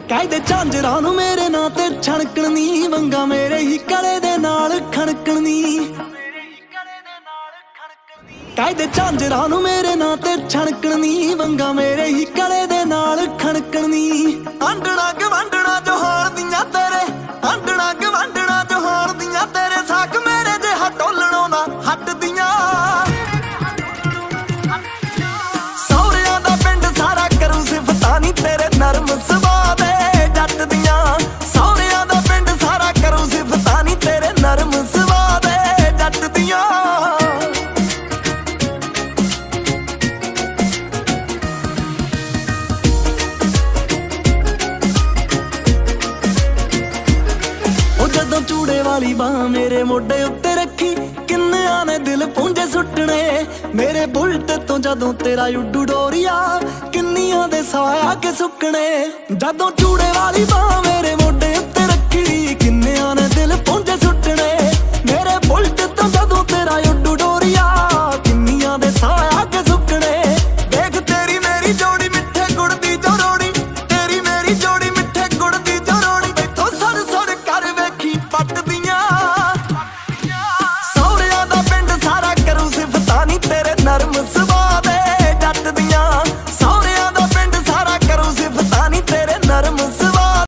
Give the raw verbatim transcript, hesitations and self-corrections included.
ਕਹਿੰਦੇ ਝਾਂਜਰਾਂ ਨੂੰ ਮੇਰੇ ਨਾਂ ਤੇ ਛਣਕਣ ਨੀ, ਵੰਗਾ ਮੇਰੇ ਹੀ ਕਲੇ ਦੇ ਨਾਲ ਖਣਕਣ ਨੀ। ਕਹਿੰਦੇ ਝਾਂਜਰਾਂ ਨੂੰ ਮੇਰੇ ਨਾਂ ਤੇ ਛਣਕਣ ਨੀ, ਵੰਗਾ ਮੇਰੇ ਹੀ ਕਲੇ ਦੇ ਨਾਲ ਖਣਕਣ ਨੀ। ਆਂਡਣਾ ਗਵਾਂਡਣਾ ਜਹਾਨ ਦੀਆਂ ਤੇਰੇ, ਆਂਡਣਾ ਗਵਾਂਡਣਾ ਜਹਾਨ ਦੀਆਂ ਤੇਰੇ, ਸਾਕ ਮੇਰੇ ਜਿਹਾ ਟੋਲਣੋਂ ਨਾ ਹਟਦੀਆਂ। ਸਹੁਰਿਆਂ ਦਾ ਪਿੰਡ ਸਾਰਾ ਕਰੂ ਸਿਫਤਾਂ ਨੀ ਤੇਰੇ ਨਰਮ ਸੁਭਾਅ ਦੇ ਜੱਟ ਦੀਆਂ। ਸਹੁਰਿਆਂ ਦਾ ਪਿੰਡ ਸਾਰਾ ਕਰੂ ਸਿਫਤਾਂ ਨੀ ਤੇਰੇ ਨਰਮ ਸੁਭਾਅ ਦੇ ਜੱਟ ਦੀਆਂ। ਜਦੋਂ ਚੂੜੇ ਵਾਲੀ ਬਾਹ ਮੇਰੇ ਮੋਢੇ ਉੱਤੇ ਰੱਖੀ, ਕਿੰਨਿਆਂ ਨੇ ਦਿਲ ਪੁੰਝੇ ਸੁੱਟਣੇ। ਮੇਰੇ ਬੁਲਟ ਤੋਂ ਜਦੋਂ ਤੇਰਾ ਉੱਡੂ ਡੋਰੀਆ, ਕਿੰਨੀਆਂ ਦੇ ਸਾਇਆ ਕੇ ਸੁੱਕਣੇ। ਜਦੋਂ ਚੂੜੇ ਵਾਲੀ ਬਾਹ ਮੇਰੇ ਮੋਢੇ ਉੱਤੇ